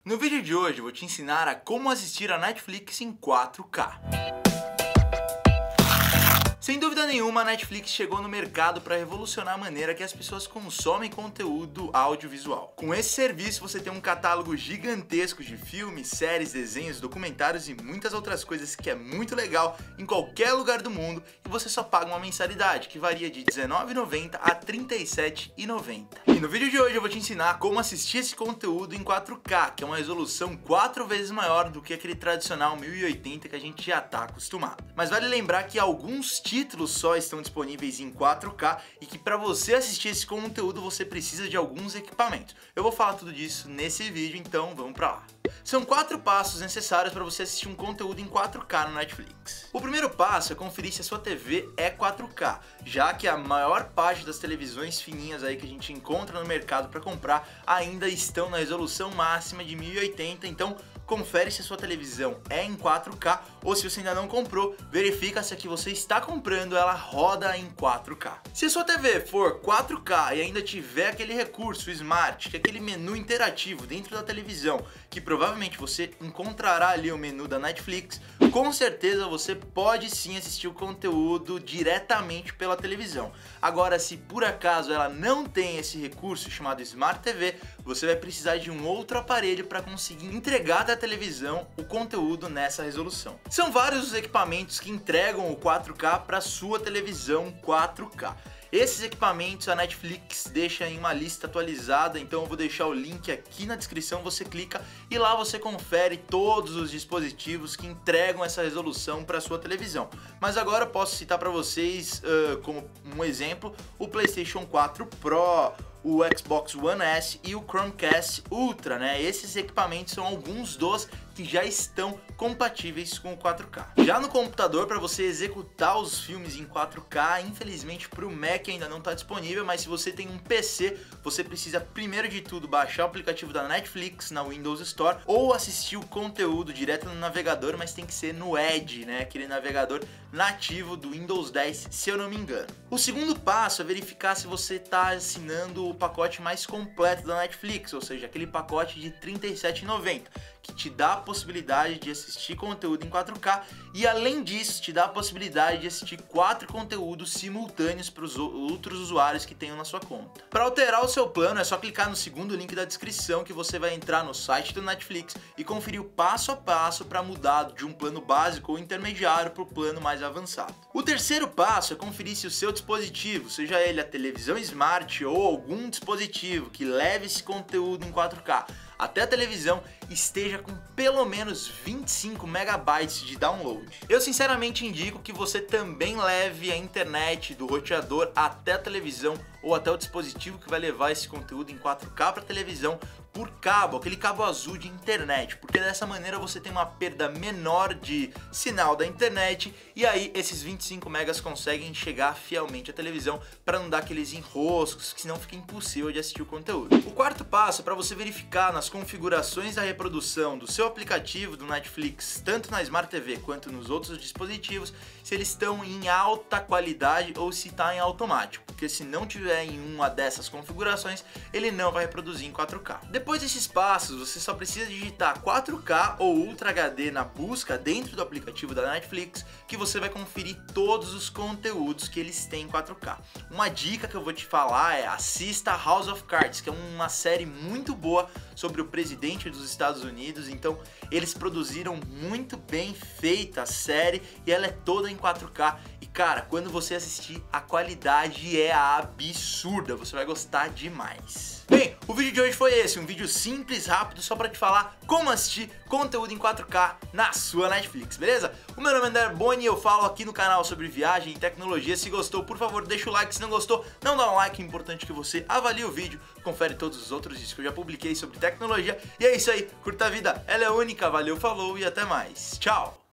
No vídeo de hoje eu vou te ensinar a como assistir a Netflix em 4K. Sem dúvida nenhuma, a Netflix chegou no mercado para revolucionar a maneira que as pessoas consomem conteúdo audiovisual. Com esse serviço você tem um catálogo gigantesco de filmes, séries, desenhos, documentários e muitas outras coisas que é muito legal em qualquer lugar do mundo e você só paga uma mensalidade que varia de R$19,90 a R$37,90. E no vídeo de hoje eu vou te ensinar como assistir esse conteúdo em 4K, que é uma resolução 4 vezes maior do que aquele tradicional 1080 que a gente já está acostumado. Mas vale lembrar que alguns títulos só estão disponíveis em 4K e que para você assistir esse conteúdo você precisa de alguns equipamentos. Eu vou falar tudo disso nesse vídeo, então vamos para lá. São 4 passos necessários para você assistir um conteúdo em 4K no Netflix. O primeiro passo é conferir se a sua TV é 4K, já que a maior parte das televisões fininhas aí que a gente encontra no mercado para comprar ainda estão na resolução máxima de 1080, então confere se a sua televisão é em 4K ou se você ainda não comprou, verifica se a que você está comprando ela roda em 4K. Se a sua TV for 4K e ainda tiver aquele recurso Smart, que é aquele menu interativo dentro da televisão, que provavelmente você encontrará ali o menu da Netflix, com certeza você pode sim assistir o conteúdo diretamente pela televisão. Agora, se por acaso ela não tem esse recurso chamado Smart TV, você vai precisar de um outro aparelho para conseguir entregar da televisão o conteúdo nessa resolução. São vários os equipamentos que entregam o 4K para sua televisão 4K. Esses equipamentos a Netflix deixa em uma lista atualizada, então eu vou deixar o link aqui na descrição, você clica e lá você confere todos os dispositivos que entregam essa resolução para sua televisão. Mas agora eu posso citar para vocês, como um exemplo, o PlayStation 4 Pro, o Xbox One S e o Chromecast Ultra, né? Esses equipamentos são alguns dos que já estão compatíveis com o 4K. Já no computador, para você executar os filmes em 4K, infelizmente para o Mac ainda não está disponível, mas se você tem um PC, você precisa primeiro de tudo baixar o aplicativo da Netflix na Windows Store ou assistir o conteúdo direto no navegador, mas tem que ser no Edge, né? Aquele navegador nativo do Windows 10, se eu não me engano. O segundo passo é verificar se você está assinando o pacote mais completo da Netflix, ou seja, aquele pacote de R$37,90, que te dá a possibilidade de assistir conteúdo em 4K e além disso te dá a possibilidade de assistir 4 conteúdos simultâneos para os outros usuários que tenham na sua conta. Para alterar o seu plano é só clicar no segundo link da descrição que você vai entrar no site do Netflix e conferir o passo a passo para mudar de um plano básico ou intermediário para o plano mais avançado. O terceiro passo é conferir se o seu dispositivo, seja ele a televisão Smart ou algum dispositivo que leve esse conteúdo em 4K até a televisão, esteja com pelo menos 25 megabytes de download. Eu sinceramente indico que você também leve a internet do roteador até a televisão ou até o dispositivo que vai levar esse conteúdo em 4K para a televisão por cabo, aquele cabo azul de internet, porque dessa maneira você tem uma perda menor de sinal da internet e aí esses 25 megas conseguem chegar fielmente à televisão para não dar aqueles enroscos que senão fica impossível de assistir o conteúdo. O quarto passo é para você verificar nas configurações da reprodução do seu aplicativo do Netflix, tanto na Smart TV quanto nos outros dispositivos, se eles estão em alta qualidade ou se está em automático, porque se não tiver em uma dessas configurações, ele não vai reproduzir em 4K. Depois desses passos, você só precisa digitar 4K ou Ultra HD na busca dentro do aplicativo da Netflix, que você vai conferir todos os conteúdos que eles têm em 4K. Uma dica que eu vou te falar é assista House of Cards, que é uma série muito boa sobre o presidente dos Estados Unidos, então eles produziram muito bem feita a série e ela é toda em 4K e cara, quando você assistir a qualidade é absurda, você vai gostar demais. Bem, o vídeo de hoje foi esse, um vídeo simples, rápido, só pra te falar como assistir conteúdo em 4K na sua Netflix, beleza? O meu nome é André Boni e eu falo aqui no canal sobre viagem e tecnologia. Se gostou, por favor, deixa o like, se não gostou, não dá um like, é importante que você avalie o vídeo, confere todos os outros vídeos que eu já publiquei sobre tecnologia. E é isso aí, curta a vida, ela é única, valeu, falou e até mais. Tchau!